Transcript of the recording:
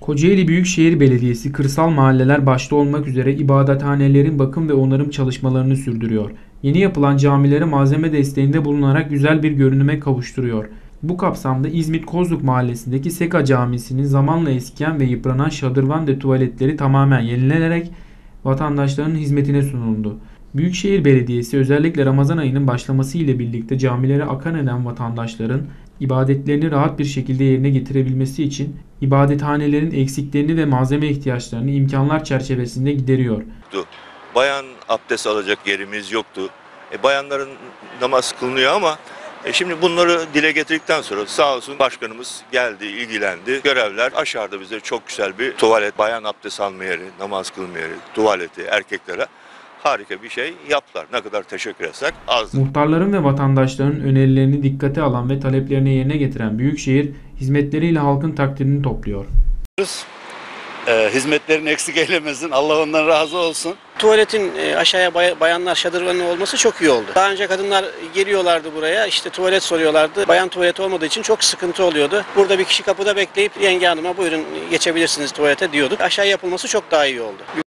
Kocaeli Büyükşehir Belediyesi kırsal mahalleler başta olmak üzere ibadethanelerin bakım ve onarım çalışmalarını sürdürüyor. Yeni yapılan camilere malzeme desteğinde bulunarak güzel bir görünüme kavuşturuyor. Bu kapsamda İzmit Kozluk Mahallesi'ndeki Seka Camisi'nin zamanla eskiyen ve yıpranan şadırvan ve tuvaletleri tamamen yenilenerek vatandaşların hizmetine sunuldu. Büyükşehir Belediyesi özellikle Ramazan ayının başlaması ile birlikte camilere akın eden vatandaşların ibadetlerini rahat bir şekilde yerine getirebilmesi için ibadethanelerin eksiklerini ve malzeme ihtiyaçlarını imkanlar çerçevesinde gideriyor. Bayan abdest alacak yerimiz yoktu. Bayanların namaz kılınıyor ama şimdi bunları dile getirdikten sonra sağ olsun başkanımız geldi, ilgilendi. Görevler aşağıda bize çok güzel bir tuvalet, bayan abdest alma yeri, namaz kılma yeri, tuvaleti erkeklere harika bir şey yaptılar. Ne kadar teşekkür etsek az. Muhtarların ve vatandaşların önerilerini dikkate alan ve taleplerini yerine getiren Büyükşehir, hizmetleriyle halkın takdirini topluyor. Hizmetlerini eksik eylemesin. Allah ondan razı olsun. Tuvaletin aşağıya bayanlar şadırvanı olması çok iyi oldu. Daha önce kadınlar geliyorlardı buraya, işte tuvalet soruyorlardı. Bayan tuvaleti olmadığı için çok sıkıntı oluyordu. Burada bir kişi kapıda bekleyip yenge hanıma buyurun geçebilirsiniz tuvalete diyorduk. Aşağı yapılması çok daha iyi oldu.